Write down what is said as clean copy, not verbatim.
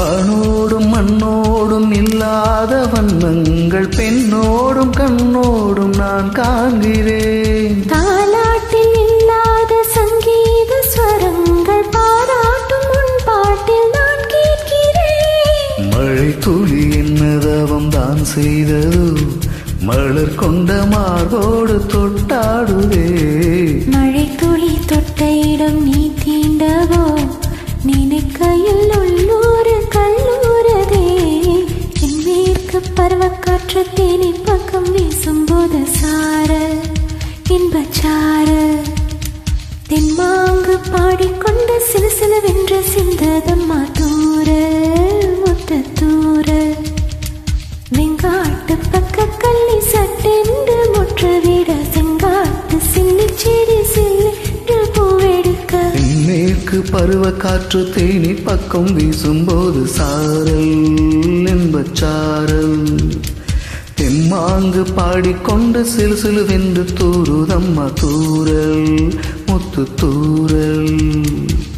வானோடும் மண்ணோடும் இல்லாத வண்ணங்கள் பெண்ணோடும் கண்ணோடும் நான் காண்கிறேன். தாலாட்டில் இல்லாத சங்கீத ஸ்வரங்கள் பாராட்டும் உன் பாட்டில் நான் கேட்கிறேன். மழை துளி என்னதவம் தான் செய்தது, மலர் கொண்ட மார்போடு தொட்டாடுதே. மழை துளி தொட்ட இடம் நீ தீண்டவோ, நினைக்கையில் உள்ளூர் கல்லூரதே. என் மேற்கு பருவக்காற்று தேனி பக்கம் வீசும்போது சாரல் இன்பச்சாரல். தென்மாங்கு பாடிக்கொண்டு சிலு சிலுவென்று சிந்ததம்மா தூரல் முத்த தூரல். வெங்காட்டு பக்க கள்ளி சட்டென்று முற்றவிட செங்காட்டு சில்லி செடி சில்லென்று பூவெடுக்க. மேற்கு பருவ காற்று தேனி பக்கம் வீசும்போது சாரல் என்பச்சாரல். தெம்மாங்கு பாடிக்கொண்டு சிலு சிலுவென்று தூருதம்மா தூரல் முத்து தூரல்.